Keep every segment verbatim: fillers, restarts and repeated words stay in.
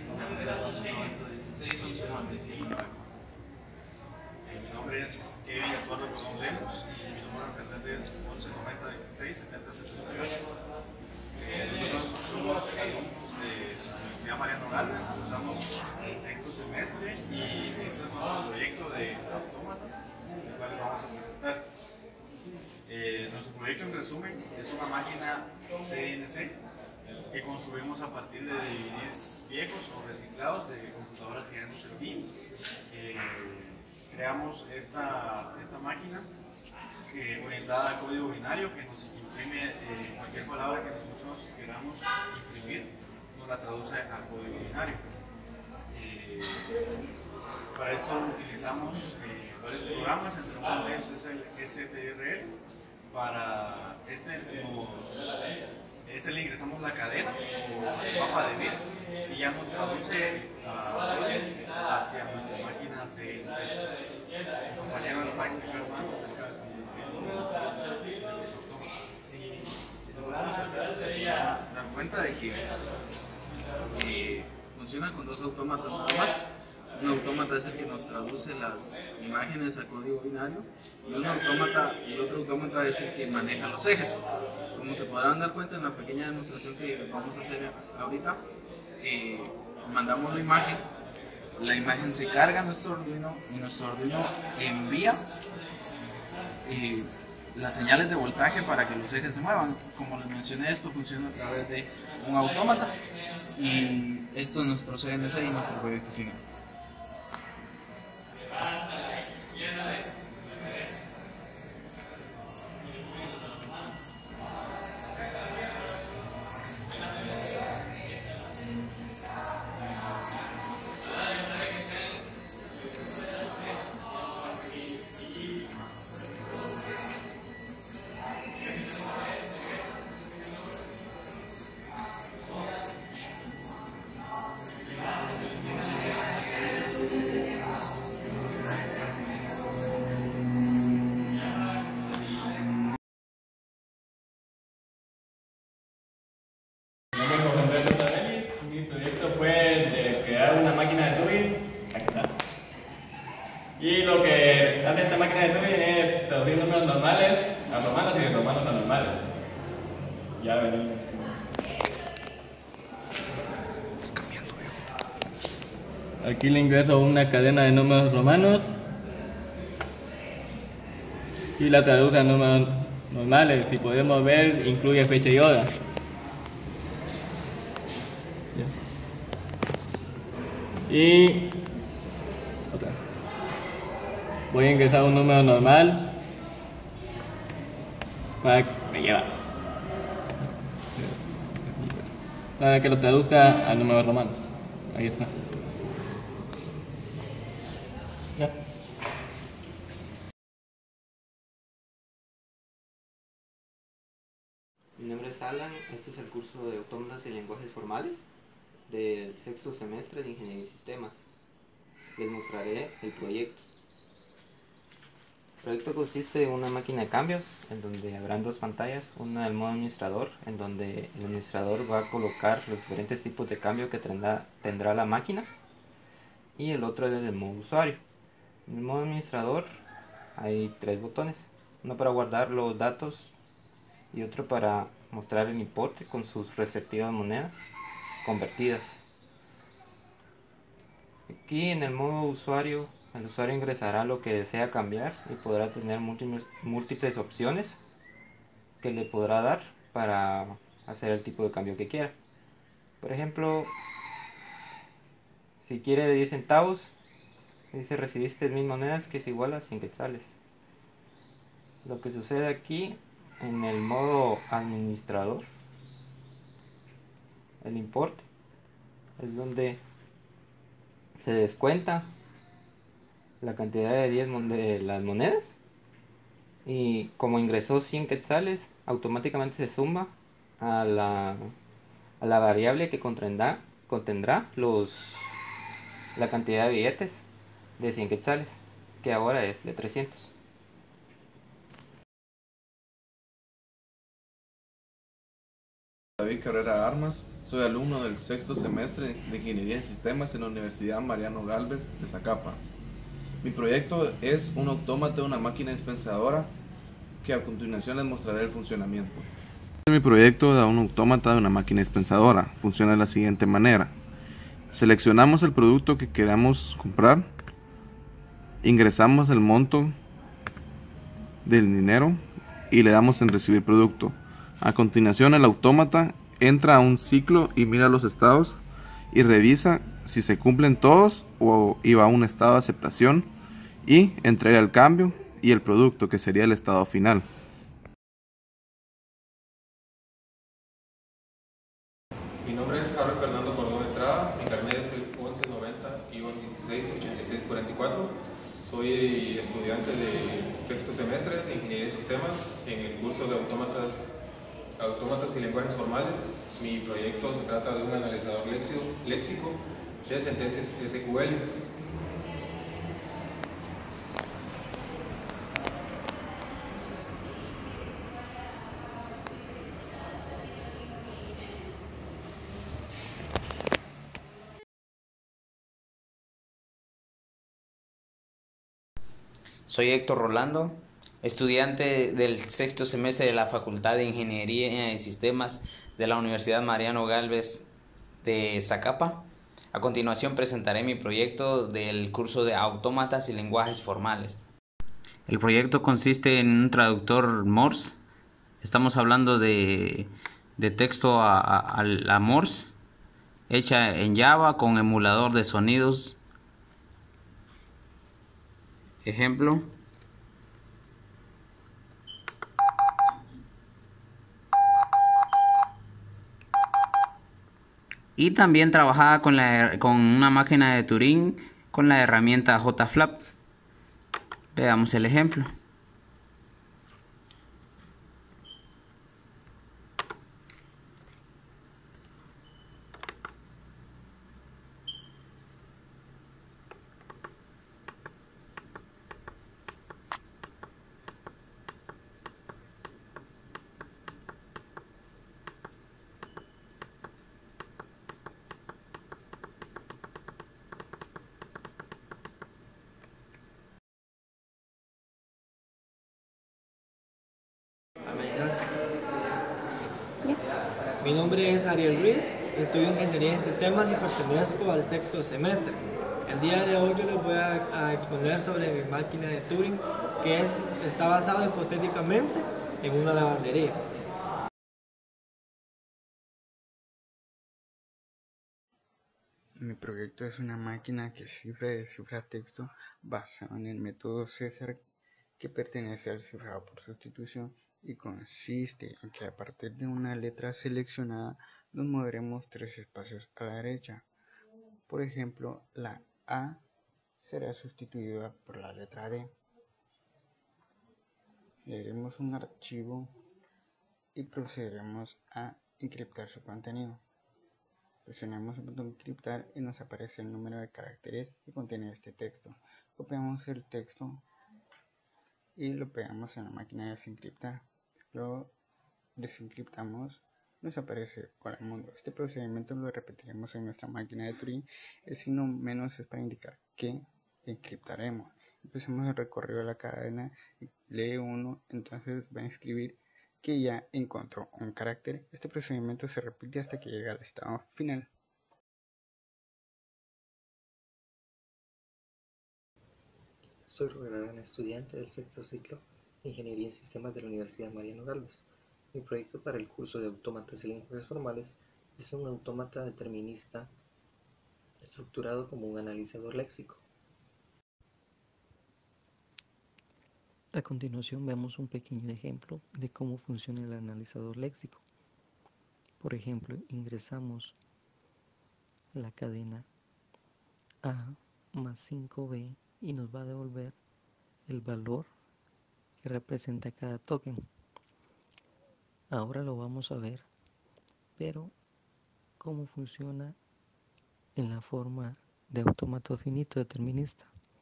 once noventa dieciséis, once noventa y cinco. Eh, mi nombre es Kevin Estuardo Colón Lemos y mi número de carnet es once noventa dieciséis setenta setenta y ocho. Eh, nosotros somos alumnos de la Universidad Mariano Galvez, usamos el sexto semestre y este es nuestro proyecto de autómatas, el cual les vamos a presentar. Eh, nuestro proyecto en resumen es una máquina C N C que construimos a partir de D V Ds viejos o reciclados de computadoras que ya no servían. Eh, creamos esta, esta máquina eh, orientada a código binario que nos imprime eh, cualquier palabra que nosotros queramos imprimir, nos la traduce a código binario. Eh, para esto utilizamos eh, varios programas, entre uno de ellos es el S T R L. Para este, nos, este le ingresamos la cadena o el mapa de bits y ya nos traduce a código hacia nuestra máquina C N C. El compañero nos va a explicar más acerca del funcionamiento de los autómatas. Si, si se pueden acercar, se dar cuenta de que eh, funciona con dos autómatas nada más. Un autómata es el que nos traduce las imágenes a código binario y, un autómata, y el otro autómata es el que maneja los ejes. Como se podrán dar cuenta en la pequeña demostración que vamos a hacer ahorita, eh, mandamos la imagen, la imagen se carga a nuestro Arduino y nuestro Arduino envía eh, las señales de voltaje para que los ejes se muevan. Como les mencioné, esto funciona a través de un autómata y esto es nuestro C N C y nuestro proyecto final. Mi proyecto fue de crear una máquina de Turing. Aquí está. Y lo que hace esta máquina de Turing es traducir números normales a romanos y de romanos a normales. Ya venimos. Aquí le ingreso una cadena de números romanos y la traduce a números normales. Si podemos ver, incluye fecha y hora. Y otra. Voy a ingresar un número normal para que me lleva para que lo traduzca al número romano. Ahí está. Ya. Mi nombre es Alan, este es el curso de autómatas y lenguajes formales del sexto semestre de Ingeniería y Sistemas. Les mostraré el proyecto. El proyecto consiste en una máquina de cambios en donde habrán dos pantallas, una del modo administrador en donde el administrador va a colocar los diferentes tipos de cambio que tendrá, tendrá la máquina, y el otro es el modo usuario. En el modo administrador hay tres botones, uno para guardar los datos y otro para mostrar el importe con sus respectivas monedas convertidas. Aquí en el modo usuario, el usuario ingresará lo que desea cambiar y podrá tener múltiples, múltiples opciones que le podrá dar para hacer el tipo de cambio que quiera. Por ejemplo, si quiere de diez centavos, dice recibiste mil monedas, que es igual a cien quetzales. Lo que sucede aquí en el modo administrador, el importe, es donde se descuenta la cantidad de diez de las monedas, y como ingresó cien quetzales, automáticamente se suma a la, a la variable que contendrá, contendrá los, la cantidad de billetes de cien quetzales, que ahora es de trescientos. David Carrera Armas, soy alumno del sexto semestre de Ingeniería en Sistemas en la Universidad Mariano Galvez de Zacapa. Mi proyecto es un autómata de una máquina dispensadora que a continuación les mostraré el funcionamiento. Mi proyecto de un autómata de una máquina dispensadora funciona de la siguiente manera. Seleccionamos el producto que queramos comprar, ingresamos el monto del dinero y le damos en recibir producto. A continuación el autómata entra a un ciclo y mira los estados y revisa si se cumplen todos o iba a un estado de aceptación y entrega el cambio y el producto, que sería el estado final. Mi nombre es Carlos Fernando Cordón Estrada, mi carnet es el once noventa dieciséis ochenta y seis cuarenta y cuatro. Soy estudiante de sexto semestre de Ingeniería de Sistemas en el curso de autómatas, autómatas y lenguajes formales. Mi proyecto se trata de un analizador léxico, léxico de sentencias S Q L. Soy Héctor Rolando, estudiante del sexto semestre de la Facultad de Ingeniería de Sistemas de la Universidad Mariano Galvez de Zacapa. A continuación presentaré mi proyecto del curso de autómatas y lenguajes formales. El proyecto consiste en un traductor Morse. Estamos hablando de, de texto a, a, a Morse, hecha en Java con emulador de sonidos. Ejemplo. Y también trabajaba con, la, con una máquina de Turing con la herramienta J FLAP. Veamos el ejemplo. Mi nombre es Ariel Ruiz, estudio Ingeniería en Sistemas y pertenezco al sexto semestre. El día de hoy yo les voy a, a exponer sobre mi máquina de Turing, que es, está basado hipotéticamente en una lavandería. Mi proyecto es una máquina que cifra y descifra texto basado en el método César, que pertenece al cifrado por sustitución y consiste en que a partir de una letra seleccionada nos moveremos tres espacios a la derecha. Por ejemplo, la A será sustituida por la letra D. Leeremos un archivo y procederemos a encriptar su contenido. Presionamos el botón encriptar y nos aparece el número de caracteres que contiene este texto. Copiamos el texto y lo pegamos en la máquina de desencriptar. Luego desencriptamos, nos aparece hola mundo. Este procedimiento lo repetiremos en nuestra máquina de Turing. El signo menos es para indicar que encriptaremos. Empezamos el recorrido de la cadena, lee uno, entonces va a escribir que ya encontró un carácter. Este procedimiento se repite hasta que llega al estado final. Soy Rubén Arana, estudiante del sexto ciclo de Ingeniería en Sistemas de la Universidad Mariano Galvez. Mi proyecto para el curso de autómatas y lenguajes formales es un autómata determinista estructurado como un analizador léxico. A continuación vemos un pequeño ejemplo de cómo funciona el analizador léxico. Por ejemplo, ingresamos la cadena A más cinco B y nos va a devolver el valor que representa cada token. Ahora lo vamos a ver, pero cómo funciona en la forma de autómata finito determinista.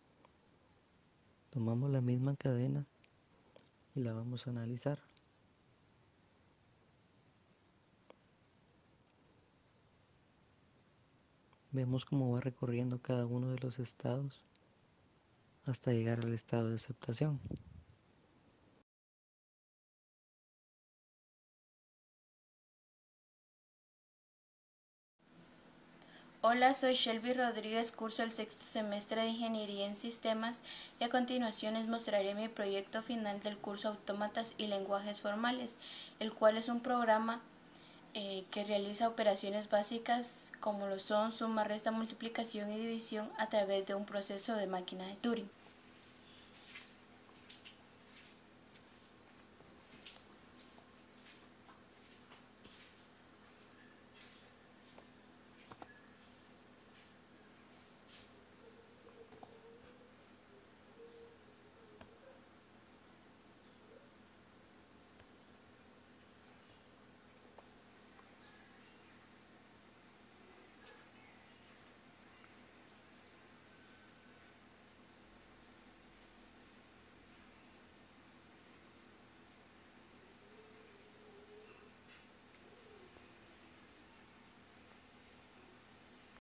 Tomamos la misma cadena y la vamos a analizar. Vemos cómo va recorriendo cada uno de los estados hasta llegar al estado de aceptación. Hola, soy Shelby Rodríguez, curso el sexto semestre de Ingeniería en Sistemas y a continuación les mostraré mi proyecto final del curso Autómatas y Lenguajes Formales, el cual es un programa eh, que realiza operaciones básicas como lo son suma, resta, multiplicación y división a través de un proceso de máquina de Turing.